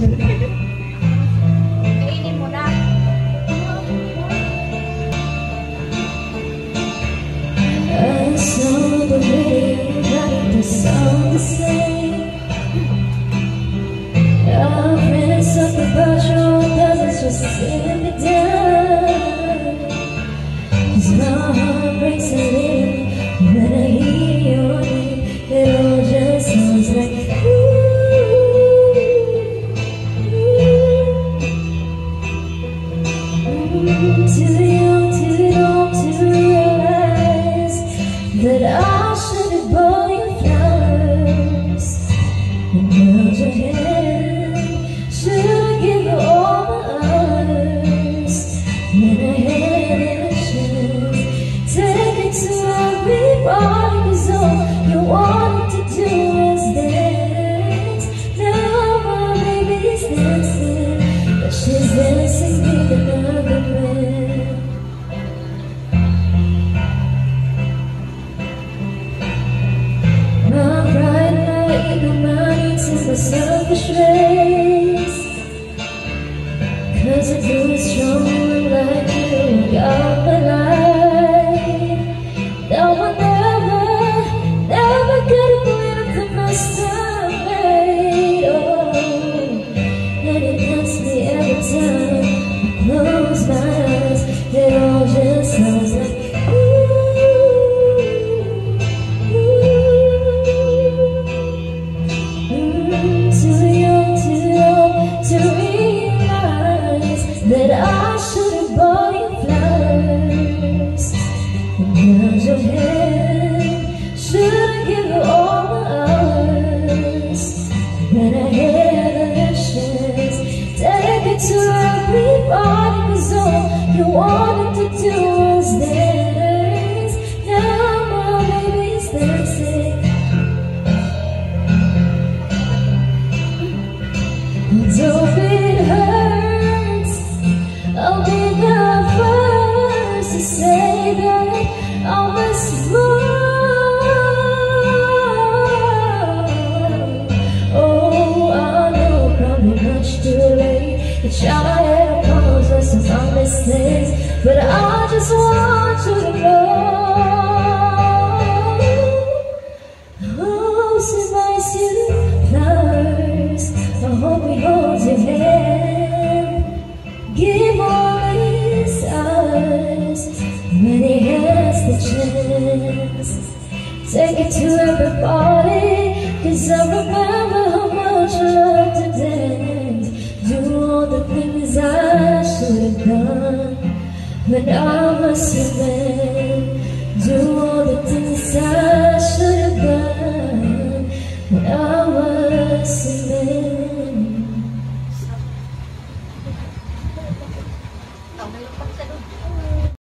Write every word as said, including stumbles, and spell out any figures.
Kainin mo na. I saw the video that the sound the same. Our friends talk about your doesn't just sit me down. 'Cause my heart breaks a little when I hear your name. It all just sounds like ooh, ooh. Too young, too young to realize that I should have bought you flowers and held your hand. Should have given you all my hours when I had a chance. Take it to everybody, 'cause all you wanted to do was dance. Now my baby's dancing, but she's dancing with another man. My pride and my ego, my needs and my selfish ways. 'Cause I do it strong like you got my life. Now I never, never could have believed the mistake I made. Oh, and it hurts me every time I close my eyes. It all just sounds like that I should have bought you flowers and held your hand. Should have given you all my hours when I had a chance. Take it to everybody, 'cause all you wanted to do was dance. Now my baby's dancing. Don't be hurt, I'll be the first to say that I'll miss more. Oh, I know, probably much too late to try and apologize for my mistakes, but I just want you to know. Oh, so nice you flowers. I hope we hold your hand. Give all his hours when he has the chance. Take it to everybody, 'cause I remember how much I loved to dance. Do all the things I should have done when I was a man. Do all the things I should have done when I was a man.